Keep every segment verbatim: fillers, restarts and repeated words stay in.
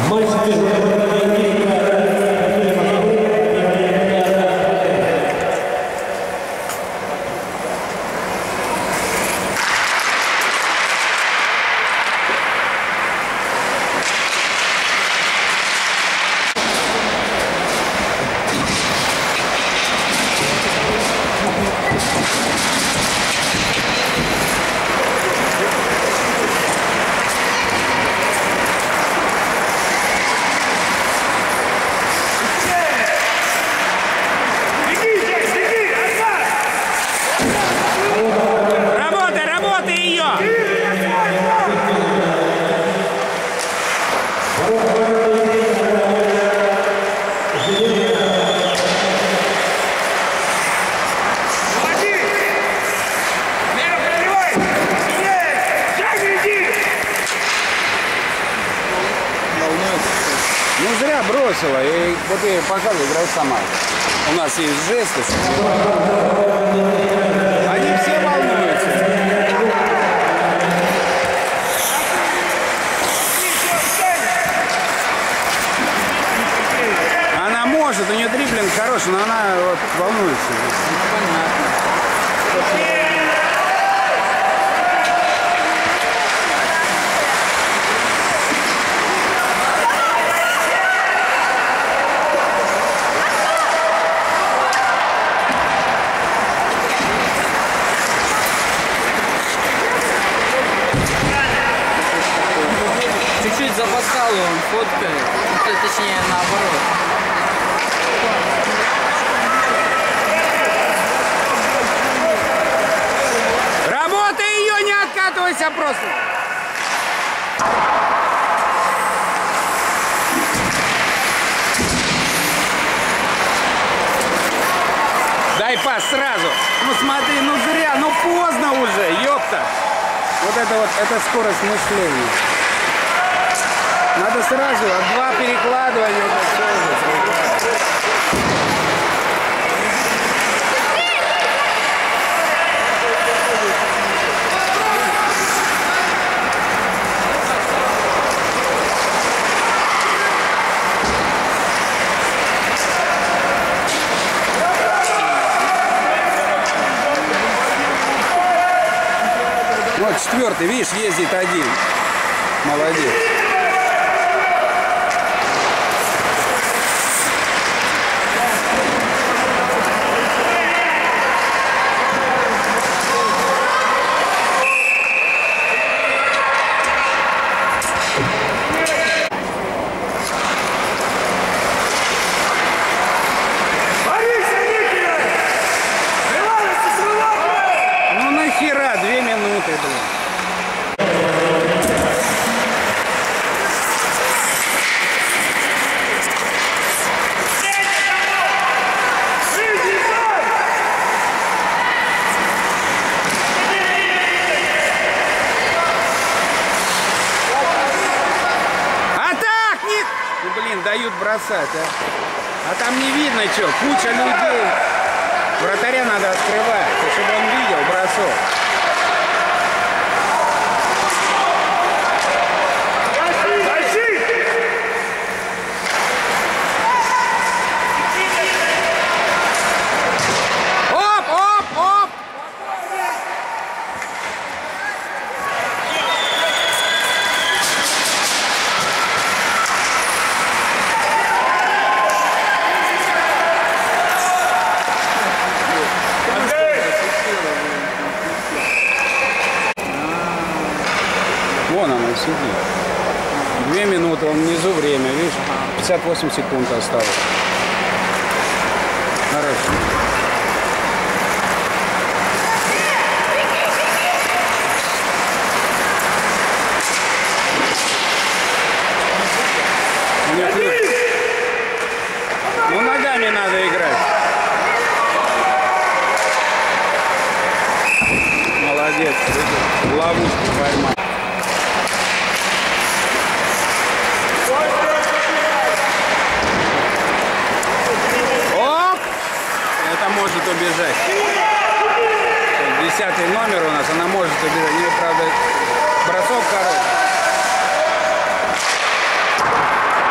Ну зря бросила, и вот я показываю, играй сама. У нас есть жесты. Они все волнуются. Она может, у нее дриблинг хороший, но она вот волнуется. Чуть-чуть запоздал он фоткает, точнее наоборот. Работай ее, не откатывайся просто. Дай пас сразу. Ну смотри, ну зря, ну поздно уже, ёпта. Вот это вот, это скорость мышления. Надо сразу, а два перекладывания. Вот четвертый, видишь, ездит один. Молодец. Ну нахера, две минуты, блин. Атак! Нет! Ну блин, дают бросать, а. А там не видно что, куча людей. Вратаря надо открывать, чтобы он видел бросок. Оп, оп, оп! Вон она сидит. Две минуты, он внизу время, видишь? пятьдесят восемь секунд осталось. Хорошо. Ну ногами надо играть. Молодец. Ловушку поймал. Оп! Это может убежать. Десятый номер у нас, она может убежать. Нет, правда, бросок короткий.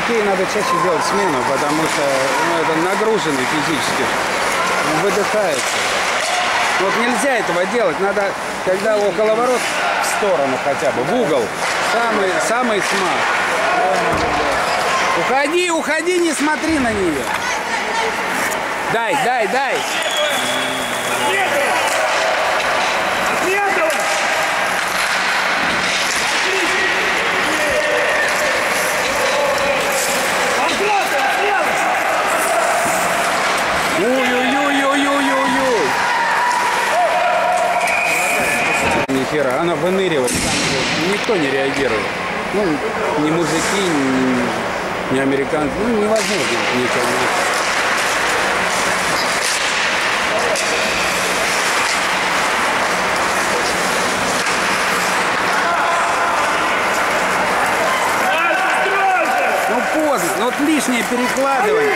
хоккей надо чаще делать смену, потому что ну, это нагруженный физически. Он выдыхается. Вот нельзя этого делать. Надо, когда около ворот, в сторону хотя бы, в угол. Самый, самый смак. Уходи, уходи, не смотри на нее. Дай, дай, дай. Ой-ой-ой-ой-ой-ой-ой. Нихера, она выныривает. Никто не реагирует. Ну, ни мужики, ни, ни американцы. Ну, невозможно ничего. Ну, поздно. Ну, вот лишнее перекладывание.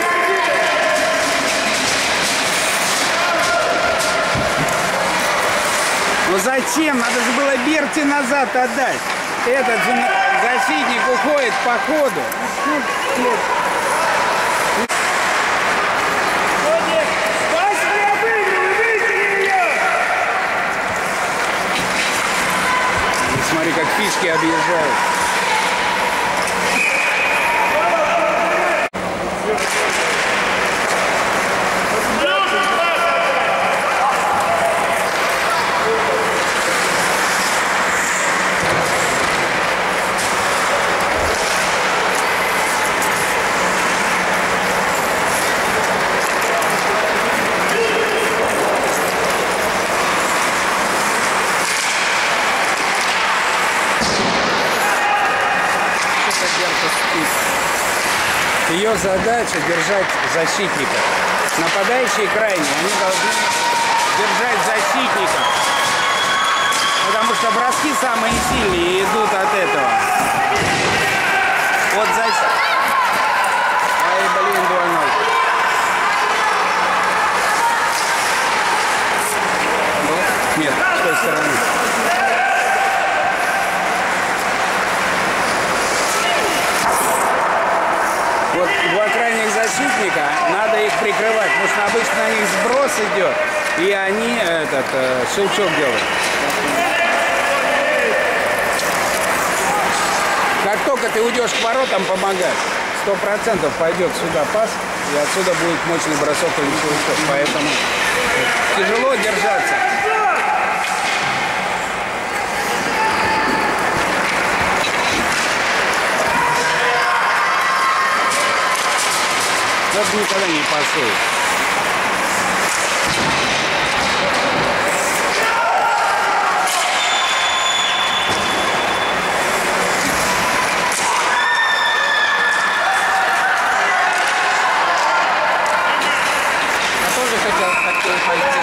Ну зачем? Надо же было Берти назад отдать. Этот же защитник уходит по ходу. Смотри, как фишки объезжают. Ее задача держать защитника. Нападающие крайние, они должны держать защитника. Потому что броски самые сильные идут от этого. Вот защита. Ай, блин, два ноль. Нет, с той стороны. Вот два крайних защитника, надо их прикрывать, потому что обычно на них сброс идет, и они этот э, щелчок делают. Как только ты уйдешь к воротам помогать, сто процентов пойдет сюда пас, и отсюда будет мощный бросок или щелчок. Поэтому тяжело держаться. Вот никогда не пасует. Я тоже хотел, хотел пойти.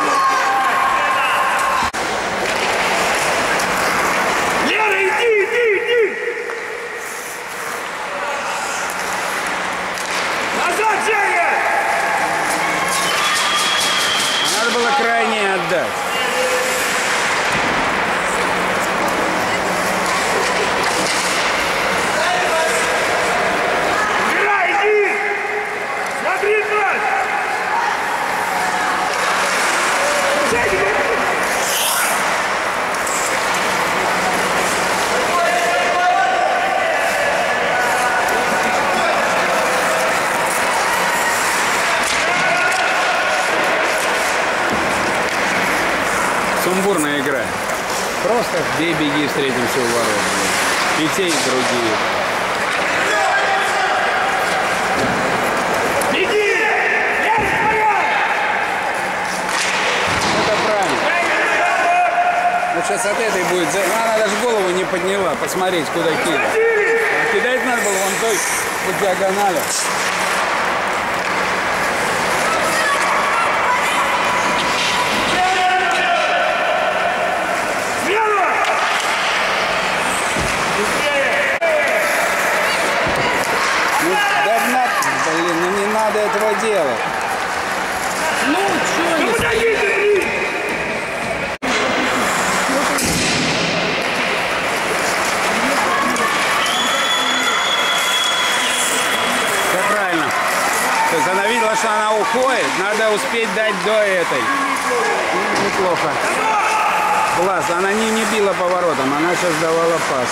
Лера, иди, иди, иди! Назад, Женя! Надо было крайне отдать. Лера, иди! Смотри, брат! Женя! Сумбурная игра. Просто бей, беги, встретимся у ворот. И те, и другие. Беги! Лера, твоя! Это правильно. Вот сейчас от этой будет... Она даже голову не подняла, посмотреть, куда кидать. А кидать надо было вон той по диагонали. Ну, давно, блин, ну не надо этого делать. Ну, что Ну, не подойди ты, блин! есть она видела, что она уходит. Надо успеть дать до этой. Ну, неплохо. Класс. Она не, не била поворотом. Она сейчас давала пас.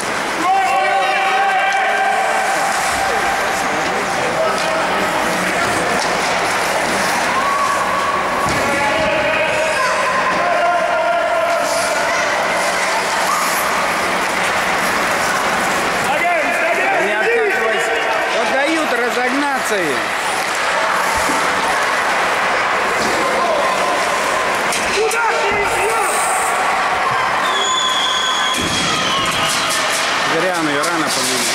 Не откатывайся. Вот дают разогнаться им. Куда ты идешь? Зря она ее рано поменяла.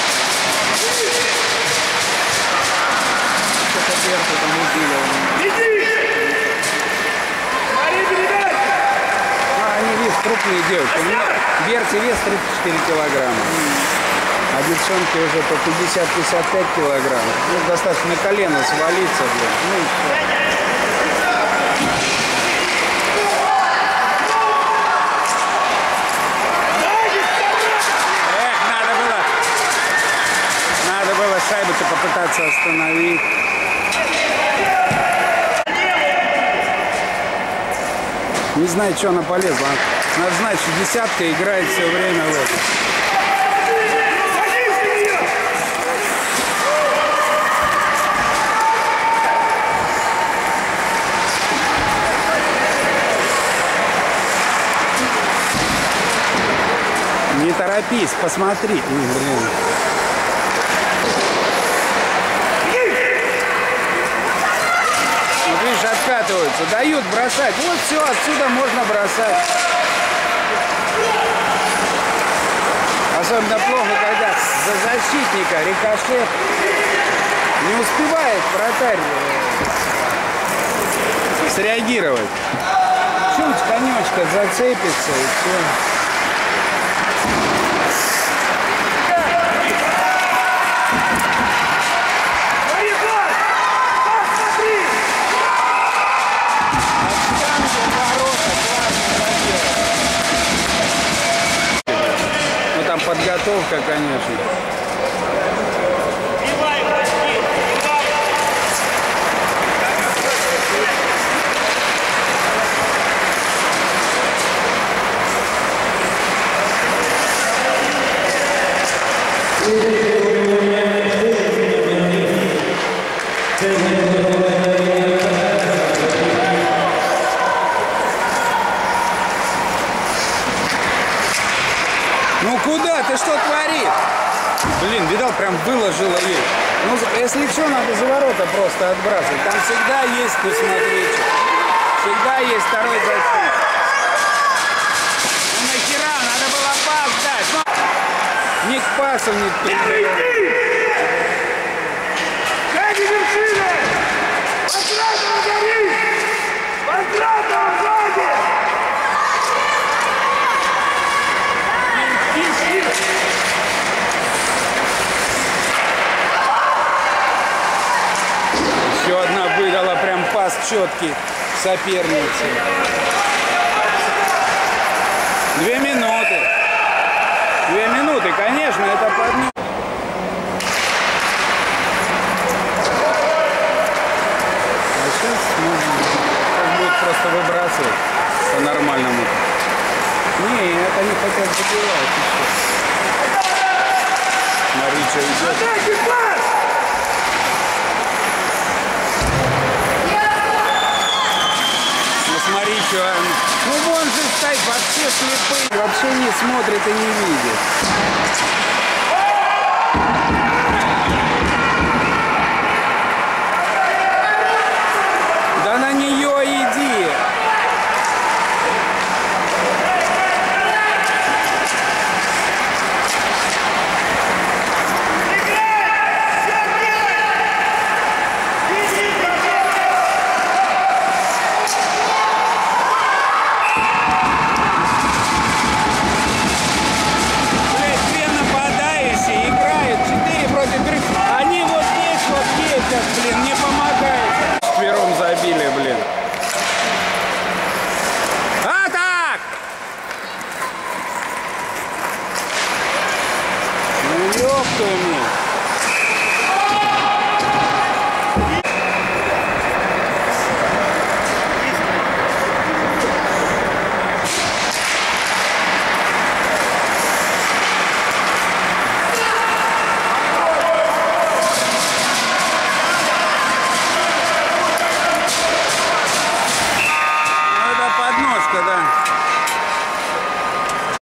Что-то Берта там убили. Иди! Смотри, передача! А, они вес крупные девушки. У меня Берти вес тридцать четыре килограмма. А девчонки уже по пятьдесят — пятьдесят пять килограмм. Ну, достаточно на колено свалиться, блин. Ну, и всё. Эх, надо было. Надо было шайбу-то попытаться остановить. Не знаю, что она полезла. Надо знать, что десятка играет все время в это. Садись на нее! Не торопись, посмотри. Ой, блин. Вот видишь, откатываются, дают бросать. Вот все, отсюда можно бросать. Особенно плохо, когда за защитника рикошет не успевает вратарь э, среагировать. Чуть конечка зацепится и все. Смотри, пас! Пас, смотри! Ну там подготовка, конечно. Ну куда? Ты что творишь? Блин, видал, прям выложила ей. Ну, если что, надо за ворота просто отбрасывать. Там всегда есть, ну смотрите. Всегда есть второй защитник. Ну нахера, надо было пас дать. Ну, ни к пасу, ни к приему. Как и вершина! Возвратом гори! Возвратом сзади! Еще одна выдала прям пас четкий сопернице. Две минуты. Две минуты, конечно, это под ним. А сейчас можно будет просто выбрасывать по-нормальному. Не, это они хотят забивать еще. Смотри, что идет. Атаки, пас! Ну смотри, что он... Ну вон же стоит, вообще слепый. Вообще не смотрит и не видит. Да на нее иди. Блять, две нападающие играют четыре против трех. Они вот здесь вот ездят, блин, не помогают. Четвером забили, блин. А так! Ну ёб твою мать.